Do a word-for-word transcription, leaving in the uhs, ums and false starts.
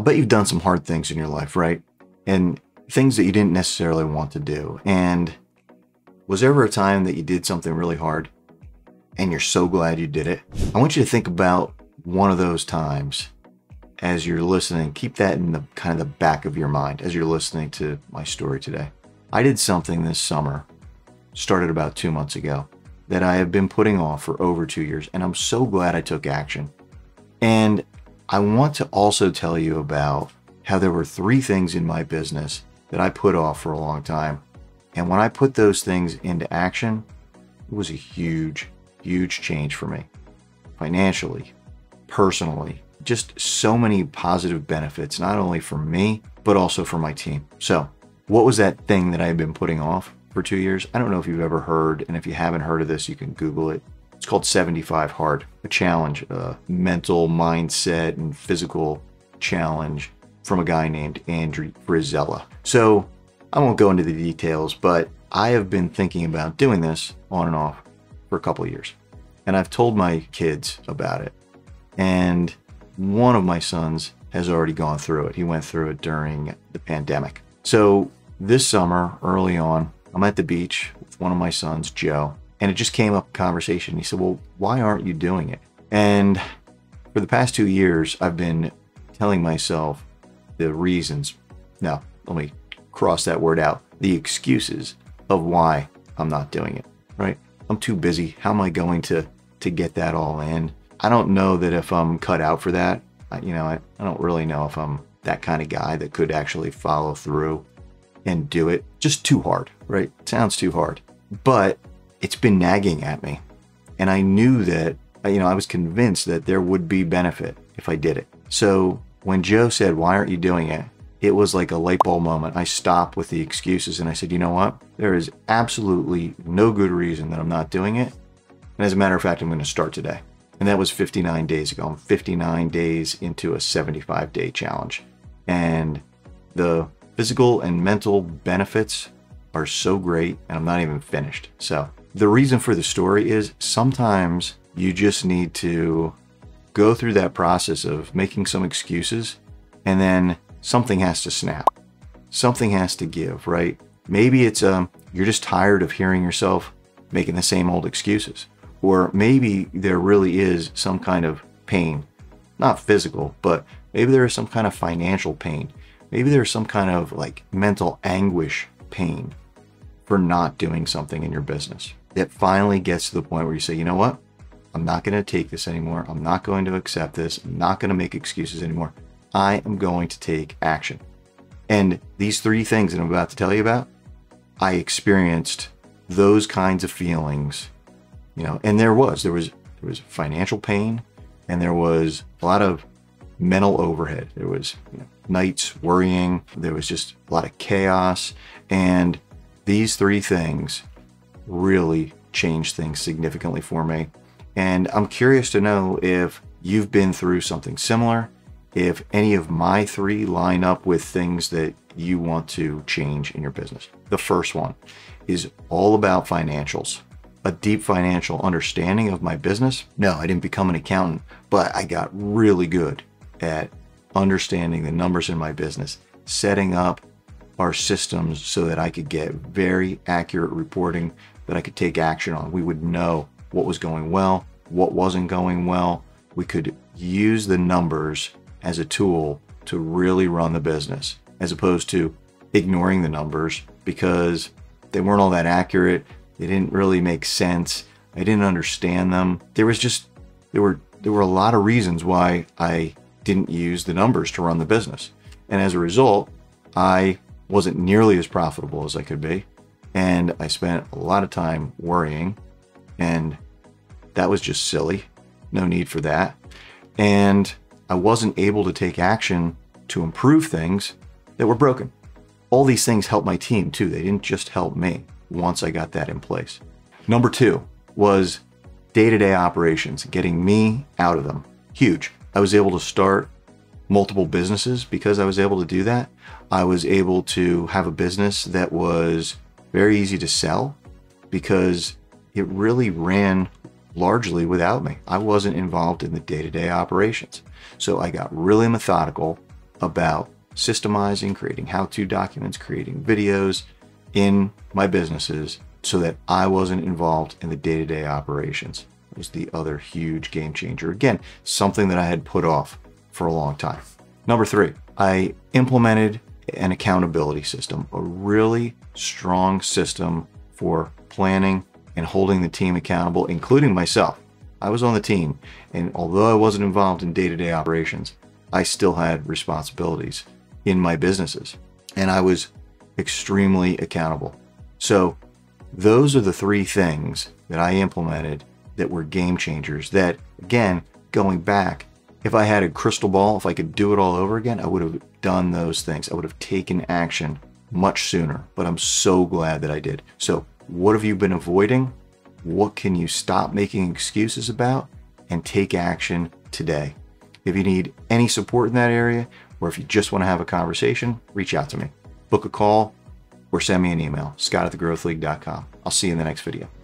bet you've done some hard things in your life, right? And things that you didn't necessarily want to do. And was there ever a time that you did something really hard and you're so glad you did it? I want you to think about one of those times as you're listening. Keep that in the kind of the back of your mind as you're listening to my story today. I did something this summer, started about two months ago, that I have been putting off for over two years, and I'm so glad I took action. And I want to also tell you about how there were three things in my business that I put off for a long time. And when I put those things into action, it was a huge, huge change for me. Financially, personally, just so many positive benefits, not only for me, but also for my team. So what was that thing that I had been putting off for two years? I don't know if you've ever heard, and if you haven't heard of this, you can Google it. It's called seventy-five hard, a challenge, a mental mindset and physical challenge from a guy named Andrew Frizella. So I won't go into the details, but I have been thinking about doing this on and off for a couple of years. And I've told my kids about it. And one of my sons has already gone through it. He went through it during the pandemic. So this summer, early on, I'm at the beach with one of my sons, Joe, and it just came up in conversation. He said, well, why aren't you doing it? And for the past two years, I've been telling myself the reasons. No, let me cross that word out. The excuses of why I'm not doing it, right? I'm too busy. How am I going to, to get that all in? I don't know that if I'm cut out for that. I, you know, I, I don't really know if I'm that kind of guy that could actually follow through and do it. Just too hard, right? It sounds too hard, but it's been nagging at me. And I knew that, you know, I was convinced that there would be benefit if I did it. So when Joe said, why aren't you doing it? It was like a light bulb moment. I stopped with the excuses and I said, you know what? There is absolutely no good reason that I'm not doing it. And as a matter of fact, I'm going to start today. And that was fifty-nine days ago. I'm fifty-nine days into a seventy-five day challenge. And the physical and mental benefits are so great, and I'm not even finished. So the reason for the story is sometimes you just need to go through that process of making some excuses, and then something has to snap. Something has to give, right? Maybe it's um you're just tired of hearing yourself making the same old excuses. Or maybe there really is some kind of pain, not physical, but maybe there is some kind of financial pain. Maybe there's some kind of like mental anguish pain for not doing something in your business that finally gets to the point where you say, you know what? I'm not going to take this anymore. I'm not going to accept this. I'm not going to make excuses anymore. I am going to take action. And these three things that I'm about to tell you about, I experienced those kinds of feelings, you know, and there was, there was, there was financial pain, and there was a lot of mental overhead. There was, you know, nights worrying. There was just a lot of chaos. And these three things really changed things significantly for me. And I'm curious to know if you've been through something similar, if any of my three line up with things that you want to change in your business. The first one is all about financials. A deep financial understanding of my business. No, I didn't become an accountant, but I got really good at understanding the numbers in my business, setting up our systems so that I could get very accurate reporting that I could take action on. We would know what was going well, what wasn't going well. We could use the numbers as a tool to really run the business, as opposed to ignoring the numbers because they weren't all that accurate. They didn't really make sense. I didn't understand them. There was just, there were, there were a lot of reasons why I didn't use the numbers to run the business. And as a result, I wasn't nearly as profitable as I could be. And I spent a lot of time worrying, and that was just silly. No need for that. And I wasn't able to take action to improve things that were broken. All these things helped my team too. They didn't just help me once I got that in place. Number two was day-to-day operations, getting me out of them. Huge. I was able to start multiple businesses because I was able to do that. I was able to have a business that was very easy to sell because it really ran largely without me. I wasn't involved in the day-to-day operations. So I got really methodical about systemizing, creating how-to documents, creating videos in my businesses so that I wasn't involved in the day-to-day operations. It was the other huge game changer. Again, something that I had put off for a long time. Number three, I implemented an accountability system, a really strong system for planning and holding the team accountable, including myself. I was on the team, and although I wasn't involved in day-to-day operations, I still had responsibilities in my businesses, and I was extremely accountable. So those are the three things that I implemented that were game changers that, again, going back, if I had a crystal ball, if I could do it all over again, I would have done those things. I would have taken action much sooner, but I'm so glad that I did. So what have you been avoiding? What can you stop making excuses about and take action today? If you need any support in that area, or if you just want to have a conversation, reach out to me. Book a call or send me an email, scott at the growth league dot com. I'll see you in the next video.